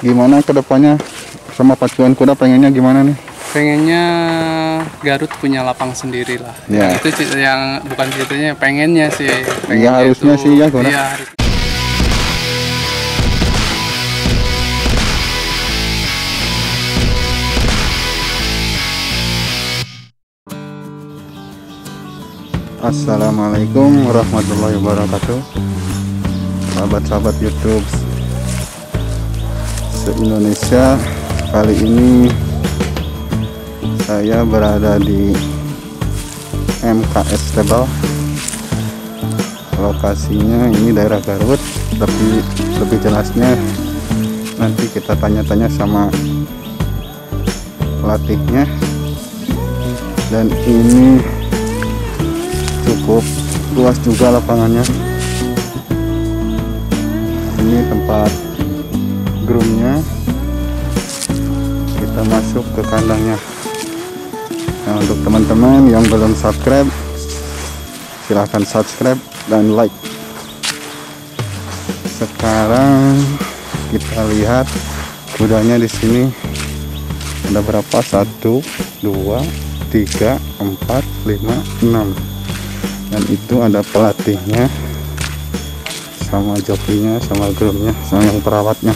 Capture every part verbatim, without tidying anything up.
Gimana kedepannya sama pacuan kuda, pengennya gimana nih? Pengennya Garut punya lapang sendiri lah. Ya. Itu yang bukan ceritanya, pengennya sih. Iya harusnya itu, sih ya. Kuda. Iya. Assalamualaikum warahmatullahi wabarakatuh. Sahabat-sahabat YouTube se-Indonesia, kali ini saya berada di M K S Stable. Lokasinya ini daerah Garut, tapi lebih jelasnya nanti kita tanya-tanya sama pelatihnya. Dan ini cukup luas juga lapangannya. Ini tempat groomnya. Kita masuk ke kandangnya. Nah, untuk teman-teman yang belum subscribe, silahkan subscribe dan like. Sekarang kita lihat kudanya di sini ada berapa? Satu, dua, tiga, empat, lima, enam. Dan itu ada pelatihnya sama jokinya sama groomnya sama yang perawatnya.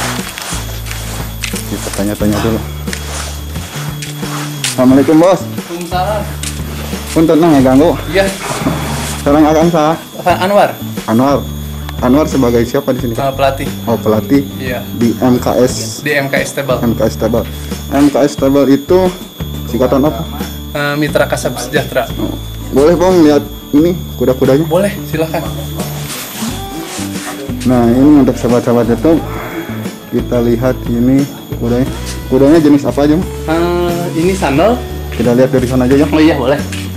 Kita tanya-tanya dulu. Assalamualaikum bos. Waalaikumsalam. Punten nang ganggu. Iya. Sekarang akan saya Anwar. Anwar. Anwar sebagai siapa di sini? Uh, pelatih. Oh pelatih. Iya. Di M K S. Di M K S Stable. M K S Stable. M K S Stable itu singkatan apa? Uh, Mitra Kasab Sejahtera. Oh. Boleh bang lihat ini kuda-kudanya? Boleh, silakan. Nah ini untuk sahabat-sahabat YouTube, kita lihat ini kudanya. Kudanya jenis apa aja? Uh, ini sandal. Kita lihat dari sana aja ya. Oh iya boleh.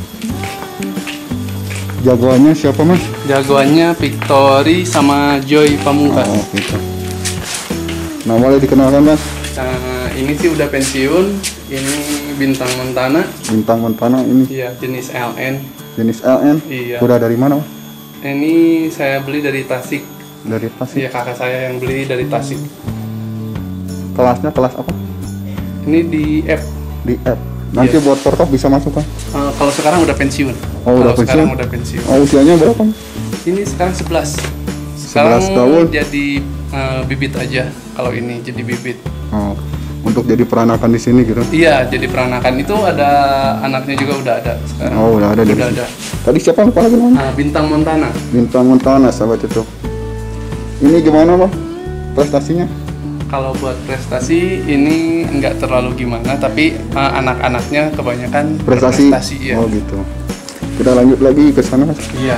Jagoannya siapa mas? Jagoannya Victory sama Joy Pamungkas. Oh gitu. Nah boleh dikenalkan mas? Uh, ini sih udah pensiun. Ini Bintang Montana. Bintang Montana ini. Iya, jenis L N. Jenis L N. Iya. Kuda dari mana mas? Ini saya beli dari Tasik. Dari Tasik. Iya, kakak saya yang beli dari Tasik. Kelasnya kelas apa? Ini di app. Di app. Nanti Iya. buat portop bisa masuk kan? Uh, kalau sekarang udah pensiun. Oh, udah kalau sekarang pensiun? udah pensiun. Oh usianya berapa? Ini sekarang sebelas. Sekarang sebelas tahun. jadi uh, bibit aja. Kalau ini jadi bibit. Oh, untuk jadi peranakan di sini gitu? Iya, jadi peranakan itu ada anaknya juga udah ada sekarang. Oh udah ada di Udah sini. ada. Tadi siapa lupa lagi namanya? Uh, Bintang Montana. Bintang Montana sahabat itu. Ini gimana bang prestasinya? Kalau buat prestasi ini nggak terlalu gimana, tapi uh, anak-anaknya kebanyakan Prestasi? berprestasi, ya. Oh gitu. Kita lanjut lagi ke sana mas. Iya.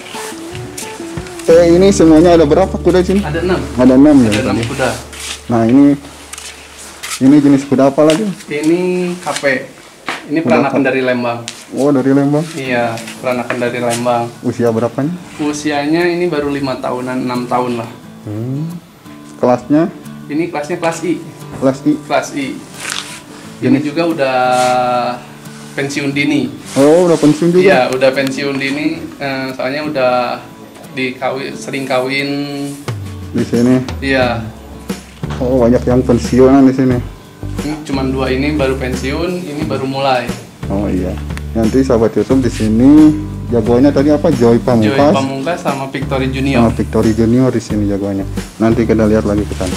Eh ini semuanya ada berapa kuda di sini? Ada enam. Ada enam ya. Ada enam tadi. kuda. Nah ini ini jenis kuda apa lagi? Ini K P. Ini Kuda peranakan apa? dari Lembang. Oh dari Lembang. Iya, peranakan dari Lembang. Usia berapanya? Usianya ini baru lima tahunan, enam tahun lah. Hmm. Kelasnya? Ini kelasnya kelas I. Kelas I. Kelas I. Ini juga udah pensiun dini. Oh udah pensiun juga? Iya, udah pensiun dini. Eh, soalnya udah dikawin, sering kawin. Di sini. Iya. Oh banyak yang pensiunan di sini. Ini cuman dua ini baru pensiun, ini baru mulai. Oh iya. Nanti sahabat YouTube di sini jagoannya tadi apa? Joy Joy Pamungkas. Pamungkas sama Victory Sama Junior. Victory Junior di sini jagoannya. Nanti kita lihat lagi ke sana.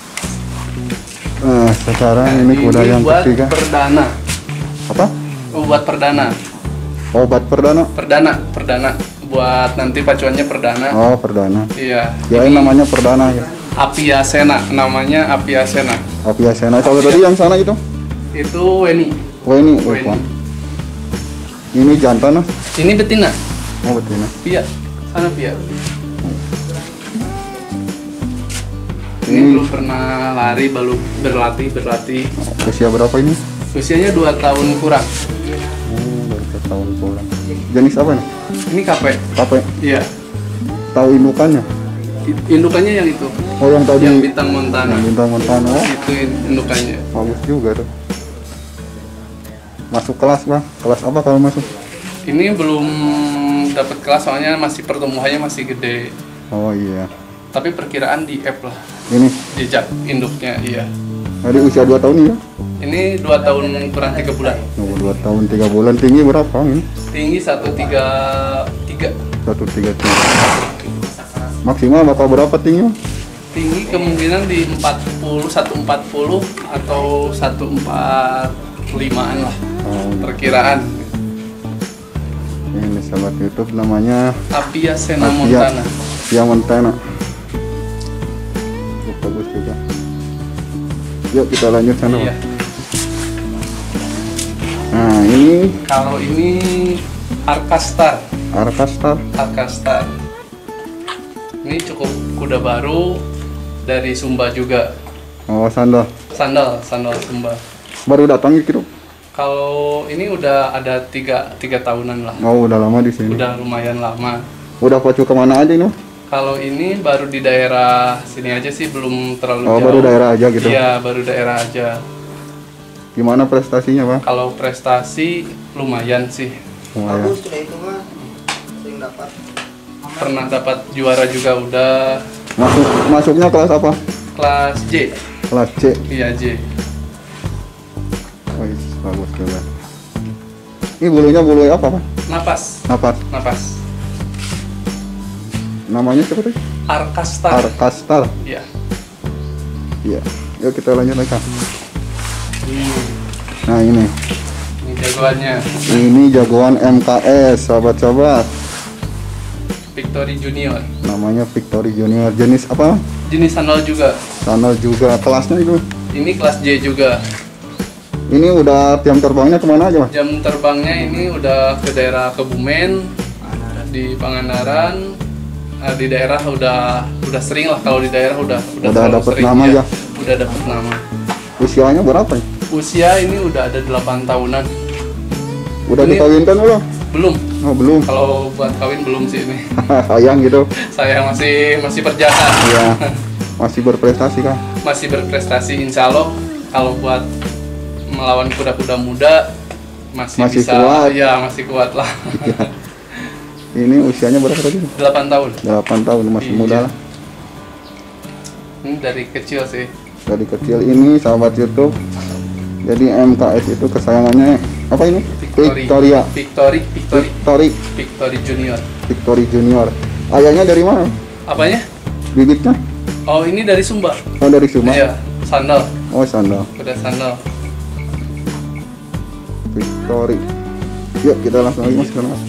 Nah, sekarang ini kuda yang buat ketiga. perdana. Apa? Oh, buat perdana. Obat perdana. Perdana, perdana. Buat nanti pacuannya perdana. Oh, perdana. Iya. Ya, Ini namanya perdana ya. Apiasena, namanya Apiasena. Apiasena. Kalau tadi yang sana itu? Itu Weni. Oh, ini. Oh, Weni. ini jantan. ah? Ini betina. Oh, betina. Pia. Sana Pia. Ini Ini- belum pernah lari, baru berlatih, berlatih. Usia berapa ini? Usianya dua tahun kurang. Oh, baru setahun pulang. Jenis apa nih? Ini K P. Apa? Iya. Tahu indukannya? I- Indukannya yang itu. Oh, yang tadi. Yang Bintang Montana. Yang bintang Montana. Oh, Itu indukannya. bagus juga tuh. Masuk kelas bang. Kelas apa kalau masuk? Ini belum dapat kelas soalnya masih pertumbuhannya masih gede. Oh iya. Tapi perkiraan di F lah. Ini Jejak induknya, iya. dari usia dua tahun ya? Ini dua tahun kurang tiga bulan. Oh, dua tahun tiga bulan. Tinggi berapa ini? Tinggi seratus tiga puluh tiga. seratus tiga puluh tiga. Maksimal bakal berapa tinggi? Tinggi kemungkinan di empat puluh, seratus empat puluh atau seratus empat puluh limaan lah. Oh, Perkiraan. ini sahabat YouTube namanya Apia Sena Apia. Montana. Apia Montana. Oh, bagus juga. Yuk kita lanjut sana. Iya. Nah ini Kalau ini Arkastar. Arkastar. Arkastar. Ini cukup kuda baru dari Sumba juga. Oh, sandal. Sandal, sandal Sumba. Baru datang gitu. Kalau ini udah ada tiga, tiga tahunan lah. Oh, udah lama di sini. Udah lumayan lama. Udah pacu kemana aja ini? Kalau ini baru di daerah sini aja sih, belum terlalu Oh, jauh. baru daerah aja gitu. Iya, baru daerah aja. Gimana prestasinya, Bang? Kalau prestasi lumayan sih. Lumayan. Bagus sudah itu mah sering dapat. Pernah dapat juara juga udah. Masuk masuknya kelas apa? Kelas J. Kelas C. Iya, J. Oh, yes, bagus juga. Ini bulunya bulu apa, Pak? Napas, Napas. napas. Namanya siapa tadi? Arkastar. Arkastar. Iya. Iya. Yuk kita lanjut lagi. Hmm, Nah, ini. ini jagoannya. Ini jagoan M K S, sahabat-sahabat. Victory Junior. Namanya Victory Junior. Jenis apa? Jenis sandal juga. Sandal juga. Kelasnya itu. Ini kelas J juga. Ini udah jam terbangnya kemana aja, Mas? Jam terbangnya ini udah ke daerah Kebumen, di Pangandaran, eh, di daerah udah udah sering lah, kalau di daerah udah udah, Udah terlalu dapet sering, nama ya? Udah dapet nama. Usianya berapa ya? Usia ini udah ada delapan tahunan. Udah Ini- dikawinkan belum? Belum. Oh, belum. Kalau buat kawin belum sih ini. Sayang gitu. Saya masih masih berjalan. Iya. Masih berprestasi kan? Masih berprestasi, insya Allah. Kalau buat melawan kuda-kuda muda masih, Masih bisa. kuat. Ya masih kuat lah. Iya. Ini usianya berapa tadi? delapan tahun. delapan tahun, masih Iya. muda lah. Ini dari kecil sih. Dari kecil ini sahabat YouTube. Jadi M K S itu kesayangannya apa ini? Victory. Victoria. Victory, Victory, Victory. Victory Junior. Victory Junior. Ayahnya dari mana? Apanya? Bibitnya? Oh, ini dari Sumba. Oh, dari Sumba. Iya, sandal. Oh, sandal. Kuda sandal. Victory. Yuk kita langsung lagi masuk ke dalam.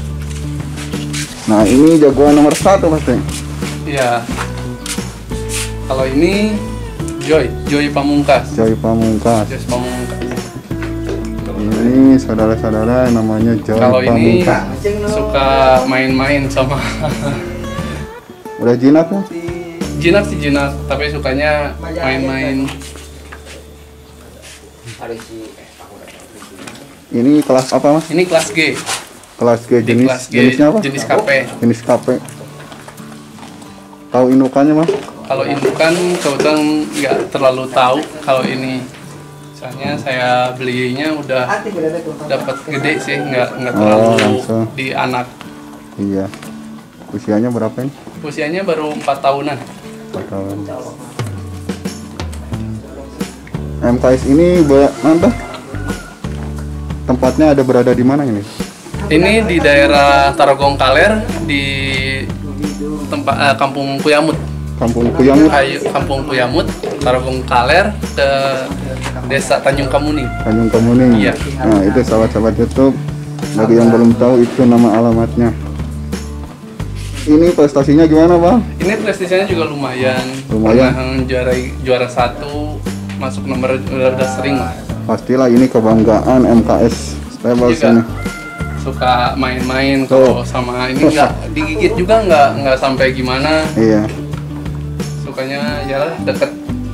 Nah, ini jagoan nomor satu pasti. Iya. Kalau ini Joy, Joy Pamungkas. Joy Pamungkas. Joy Pamungkas. Ini saudara-saudara namanya Joy Kalau ini Pamungkas. suka main-main sama Udah jinak ya? jinak sih jinak, tapi sukanya main-main. Ini kelas apa, Mas? Ini kelas G. Kelas G. Di Jenis kelas G, jenisnya apa? jenis K P. Jenis K P. Tahu indukannya, Mas? Kalau indukan kebetulan nggak terlalu tahu kalau ini. Soalnya saya belinya udah dapat gede sih, nggak nggak Oh, terlalu langsung. di anak. Iya. Usianya berapa ini? Usianya baru empat tahunan. empat tahun. M K S ini ba- mana? Tempatnya ada berada di mana ini? Ini di daerah Tarogong Kaler di tempat eh, Kampung Kuyamut. Kampung Kuyamut, Ayo, Kampung Kuyamut, Tarogong Kaler ke Desa Tanjung Kamuning. Tanjung Kamuning. Iya. Nah, itu sahabat-sahabat YouTube. Bagi yang belum tahu itu nama alamatnya. Ini prestasinya gimana, Bang? Ini prestasinya juga lumayan. Lumayan. Pernah juara juara satu, masuk nomor udah, udah sering lah. Pastilah ini kebanggaan M K S Stables Juga ini. suka main-main Oh. kalau sama ini nggak digigit juga nggak nggak sampai gimana. Iya. Sukanya ya deket.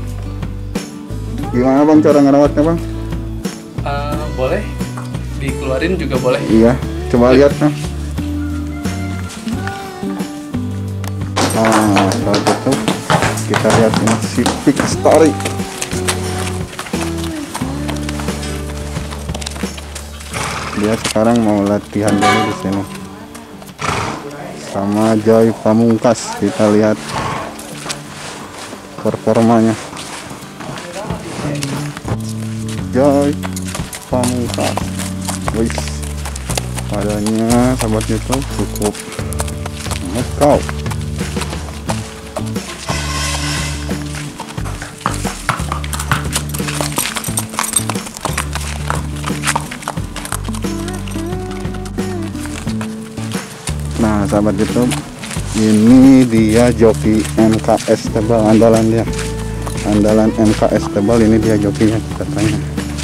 Gimana, Bang, cara ngerawatnya, Bang? Eh, boleh dikeluarin juga boleh. Iya. Coba lihat, nah. Nah, kalau gitu kita lihat ini si Victory. Dia sekarang mau latihan dulu di sini sama Joy Pamungkas. Kita lihat performanya. Joy Pamungkas. Wih, padanya sahabat YouTube cukup mekau. Nah sahabat YouTube, ini dia joki M K S tebal andalan dia, andalan M K S tebal. Ini dia jokinya, kita tanya.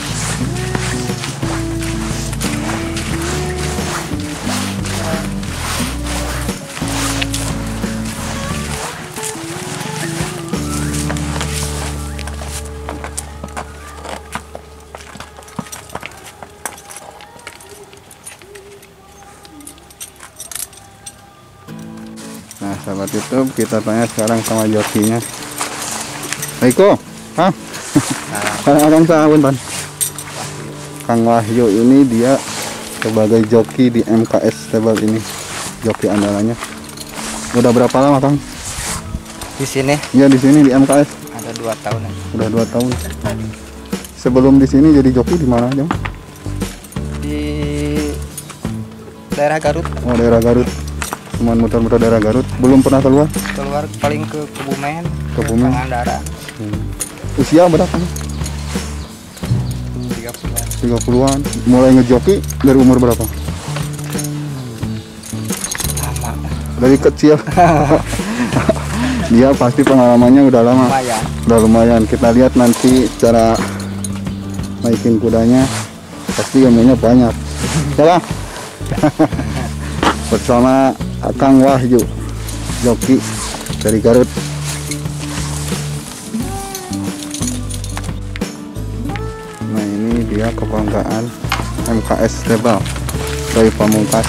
Nah sahabat YouTube, kita tanya sekarang sama jokinya. Aiko, hah? Kang Sahun Pan. Kang Wahyu ini dia sebagai joki di M K S tebal ini, joki andalannya. Udah berapa lama Kang? Di sini Ya di sini di M K S. ada dua tahun. Udah dua tahun. Sebelum di sini jadi joki di mana aja? Di daerah Garut, Oh daerah Garut. Cuman muter-muter daerah Garut, belum pernah keluar. keluar paling ke Kebumen, Kebumen. Pangandaran. Hmm. Usia berapa? tiga puluhan. tiga puluhan. Mulai ngejoki dari umur berapa? Lama. Dari kecil. Dia pasti pengalamannya udah lama. Lumayan. Udah lumayan. Kita lihat nanti cara naikin kudanya, pasti ilmunya banyak. Ya Kang? Bersama Kang Wahyu, joki dari Garut. Nah ini dia kebanggaan M K S tebal Joy Pamungkas.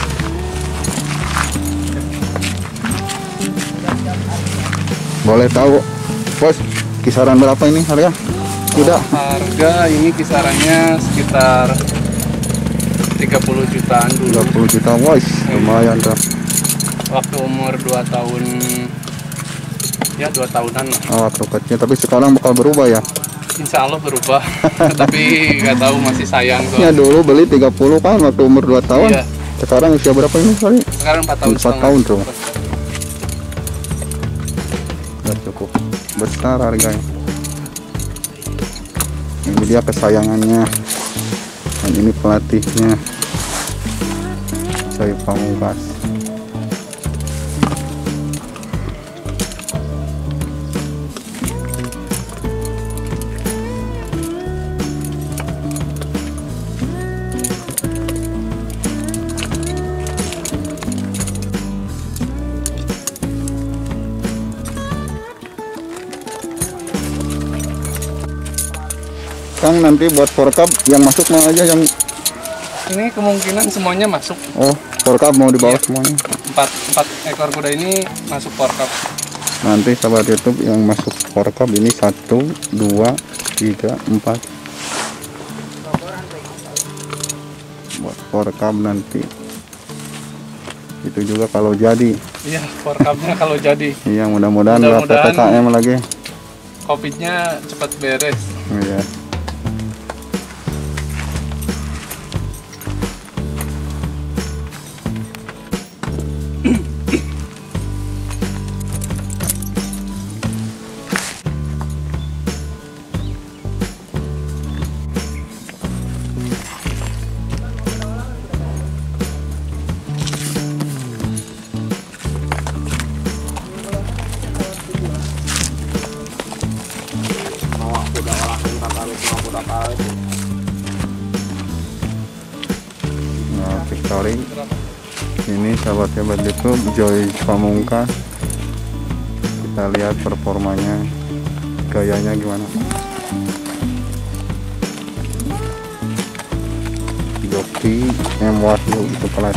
Boleh tahu bos kisaran berapa ini harga kuda? Harga ini kisarannya sekitar tiga puluh jutaan dulu. tiga puluh juta, woi lumayan tuh. Waktu umur dua tahun, ya dua tahunan lah. Oh, waktu kecil, tapi sekarang bakal berubah ya? Insya Allah berubah. Tapi nggak tahu, masih sayang Ya soalnya. dulu beli tiga puluh kan waktu umur dua tahun. Iya. Sekarang usia berapa ini kali? Sekarang empat tahun Empat setengah. tahun tuh. Udah cukup besar harganya. Ini dia kesayangannya. Dan ini pelatihnya, Joy Pamungkas. Kang nanti buat forecap yang masuk mana aja yang Ini kemungkinan semuanya masuk. oh forecap mau dibawa Iya. semuanya. Empat, empat ekor kuda ini masuk forecap. Nanti sahabat YouTube yang masuk forecap ini satu, dua, tiga, empat. Buat forecap nanti. Itu juga kalau jadi. Iya, forecapnya kalau jadi. Iya mudah-mudahan nggak P P K M lagi. Covidnya cepat beres. Iya. Nah, Victory. Ini sahabatnya buat YouTube Joy Pamungkas. Kita lihat performanya, gayanya gimana. Joki M Wahyu itu kelas.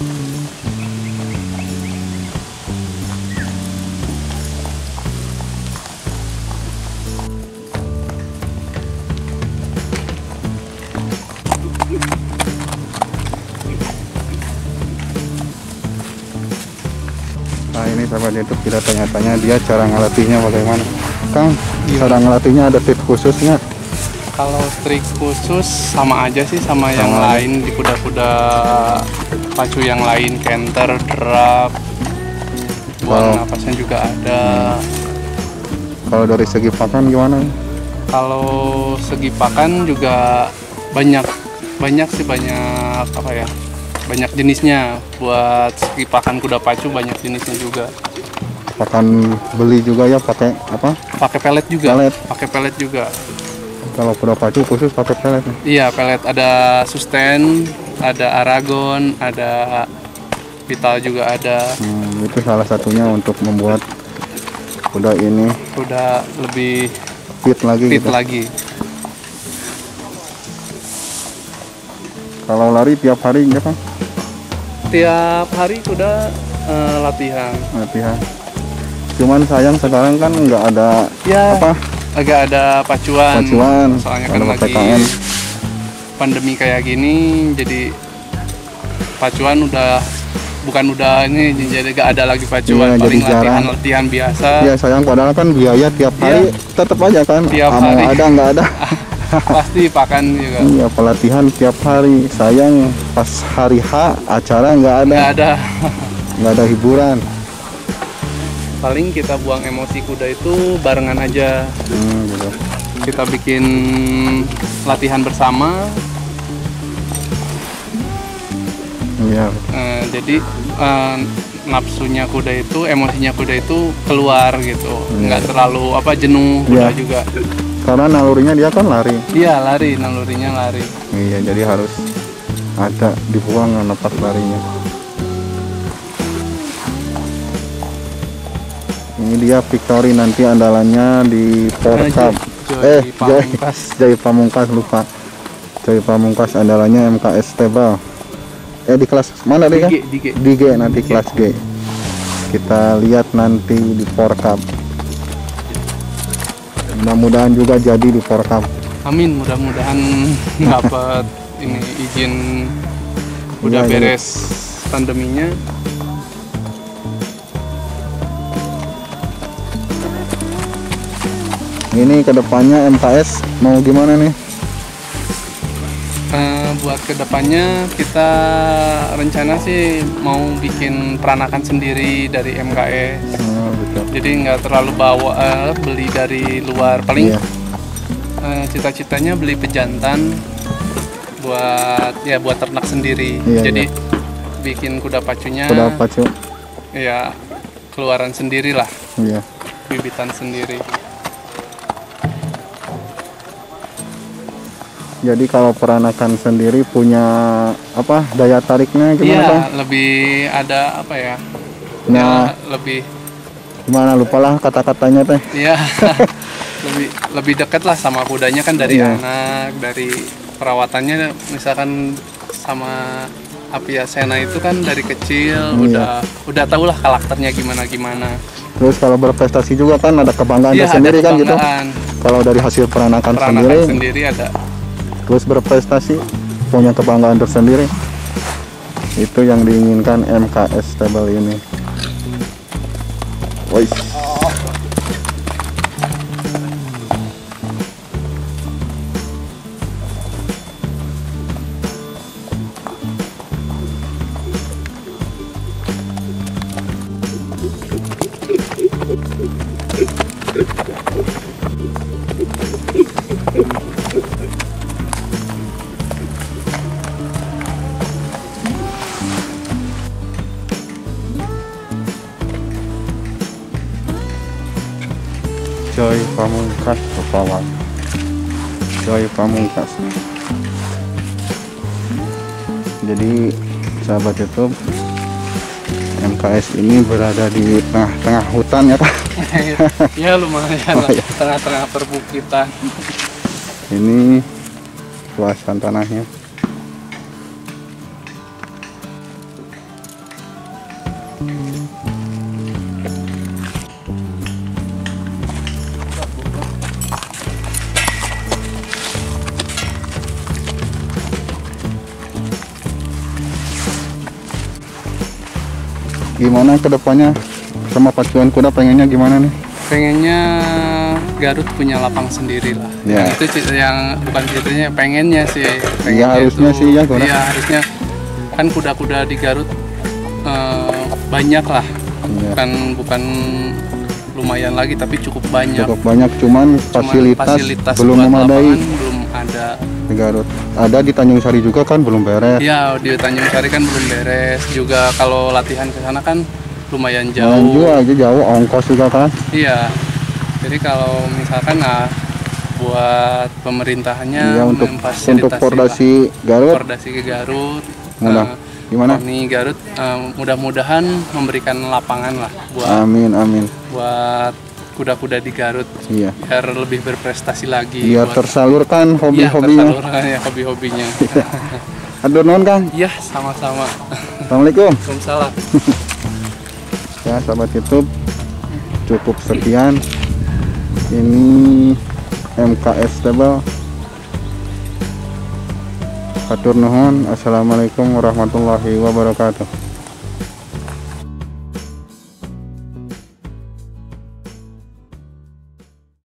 Nah ini sahabat YouTube, kita tanya-tanya dia cara ngelatihnya bagaimana. Kang, cara ngelatihnya ada tips khususnya? Kalau trik khusus sama aja sih sama, yang Sama. lain di kuda-kuda pacu yang lain, canter, drap, buang Kalau- napasnya juga ada. Kalau dari segi pakan gimana? Kalau segi pakan juga banyak banyak sih banyak apa ya banyak jenisnya. Buat segi pakan kuda pacu banyak jenisnya juga. Pakan beli juga ya, pakai apa? Pakai pelet juga. Pelet. Pakai pelet juga. Kalau kuda pacu khusus pakai pelet. Iya, pelet ada Susten, ada Aragon, ada Vital juga ada. Hmm, itu salah satunya untuk membuat kuda ini Udah lebih fit lagi fit gitu. lagi. Kalau lari tiap hari ya kan? Tiap hari kuda eh, latihan. Latihan. Cuman sayang sekarang kan nggak ada Ya, apa agak ada pacuan. pacuan, Soalnya kan ada lagi P P K M. pandemi kayak gini, jadi pacuan udah bukan udah ini jadi gak ada lagi pacuan. Iya, Paling jadi jarang. latihan-latihan biasa. Ya sayang, padahal kan biaya tiap hari tetap aja kan. Tiap Ah, mau hari. ada nggak ada. Pasti pakan juga. Iya, pelatihan tiap hari. Sayang pas hari H acara nggak ada, Nggak ada. nggak ada hiburan. Paling kita buang emosi kuda itu barengan aja. Hmm, gitu. Kita bikin latihan bersama. Iya. Eh, jadi eh, nafsunya kuda itu, emosinya kuda itu keluar gitu. Nggak terlalu apa jenuh kuda Iya. juga. Karena nalurinya dia kan lari. Iya, lari, nalurinya lari. Iya, jadi harus ada dibuang napas larinya. Ini dia Victory, nanti andalannya di Power Eh, Cup. Joy Eh, Joy, Pamungkas. Joy Pamungkas lupa. Joy Pamungkas andalannya M K S Tebal. Eh di kelas mana Di deh kan? G, di G. Di G nanti kelas G. Kita lihat nanti di Power Cup. Mudah-mudahan juga jadi di Power Cup. Amin, mudah-mudahan dapat ini izin udah Iya, iya. beres pandeminya. Ini kedepannya M K S mau gimana nih? Eh, buat kedepannya kita rencana sih mau bikin peranakan sendiri dari M K S. Oh, betul. Jadi nggak terlalu bawa eh, beli dari luar. Paling Iya. eh, cita-citanya beli pejantan buat ya buat ternak sendiri. Iya, Jadi bikin kuda pacunya Kuda pacu. ya keluaran sendiri lah, Iya. bibitan sendiri. Jadi kalau peranakan sendiri punya apa daya tariknya gimana Iya, Bang? lebih ada apa ya? Nah, Ya, lebih gimana lupalah kata-katanya teh. ya lebih lebih dekat lah sama kudanya kan dari Iya. anak, dari perawatannya misalkan sama Apia Sena itu kan dari kecil Iya. udah udah tau lah karakternya gimana gimana. Terus kalau berprestasi juga kan ada kebanggaan Iya, ada tersendiri kan gitu. kebanggaan. Kalau dari hasil peranakan, Peranakan sendiri, sendiri ada. terus berprestasi punya kebanggaan tersendiri. Itu yang diinginkan M K S Tebal ini. Woi. Joy Pamungkas Bapak. Joy Pamungkas. Jadi sahabat YouTube, M K S ini berada di tengah-tengah hutan ya Pak. Ya lumayan Oh, lah, iya. tengah-tengah perbukitan. Ini luasan tanahnya. Gimana kedepannya sama pacuan kuda, pengennya gimana nih? Pengennya Garut punya lapang sendiri lah. Ya. Yang itu cita- yang bukan ceritanya, pengennya sih. Iya, harusnya itu- sih ya, kuda. Iya harusnya. Kan kuda-kuda di Garut eh, banyak lah. Iya. Bukan bukan lumayan lagi tapi cukup banyak. Cukup banyak, cuman Cuman fasilitas, fasilitas belum buat memadai lapangan belum ada. di Garut. Ada di Tanjung Sari juga kan belum beres. Iya di Tanjung Sari kan belum beres. Juga kalau latihan ke sana kan lumayan Nah, jauh. juga aja jauh, ongkos juga kan. Iya. Jadi kalau misalkan nah buat pemerintahannya Iya, untuk memfasilitasi untuk lah. Pordasi Garut. Pordasi ke Garut. Mudah. eh, Gimana? Koni Garut eh, mudah-mudahan memberikan lapangan lah buat Amin amin. buat kuda-kuda di Garut Iya. biar lebih berprestasi lagi. Biar buat- tersalurkan Iya, hobi-hobinya. tersalurkan ya hobi-hobinya. Aduh non Kang. Iya, sama-sama. Assalamualaikum. Waalaikumsalam. Ya sahabat YouTube, cukup sekian. Ini M K S Stable. Hatur nuhun. Assalamualaikum warahmatullahi wabarakatuh.